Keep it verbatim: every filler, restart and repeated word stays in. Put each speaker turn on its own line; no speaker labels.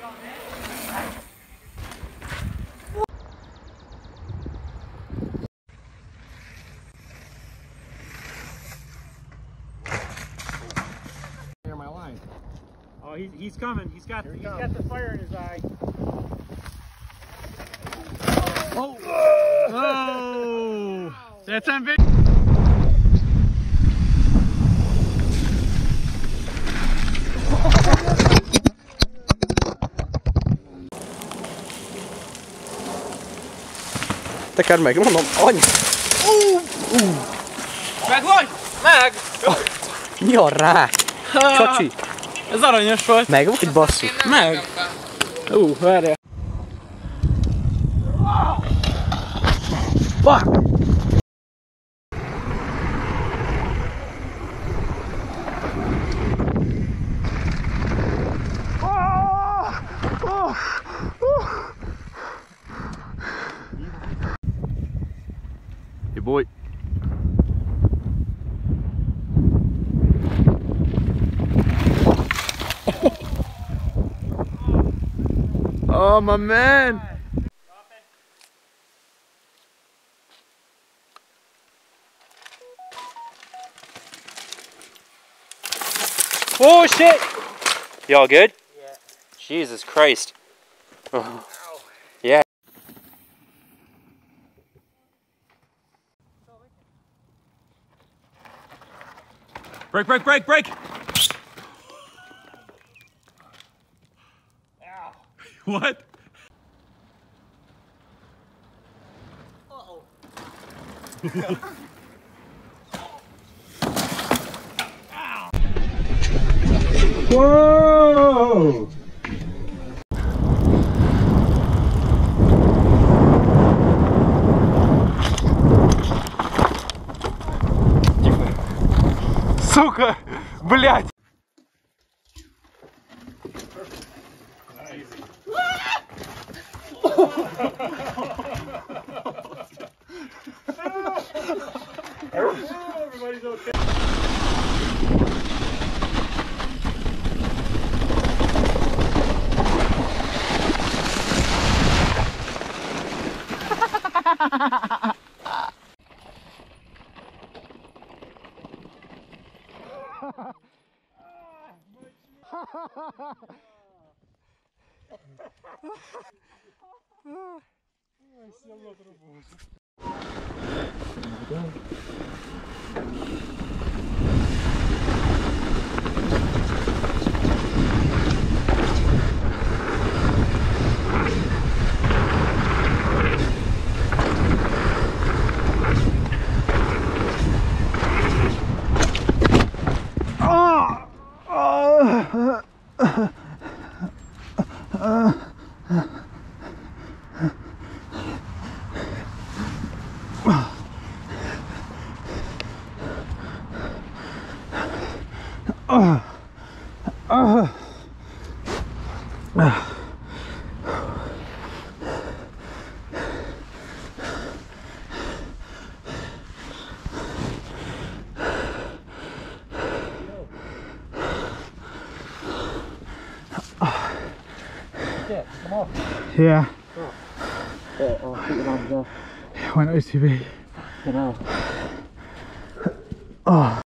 My line.
Oh, he's, he's coming. He's got,
he
he's
comes.
got the fire in his eye.
Oh!
Oh! That's on video.
Tekerd meg, mondom, any...
Meg vagy? Meg!
Mi a rák? Csacsi!
Ez aranyos volt.
Meg vagy basszus?
Meg! Ú, uh, várjál.
Fuck!
Hey boy. Oh my man.
Oh shit! Y'all good? Yeah. Jesus Christ. Oh. Yeah.
Break, break, break, break! Ow. What? Uh-oh. Ow.
Whoa! Сука, блядь!
Everybody's okay.
Uh, uh, uh.
Shit, come off.
Yeah.
Oh, oh, oh keep your arms off.
Went O T B.
You know.
Oh.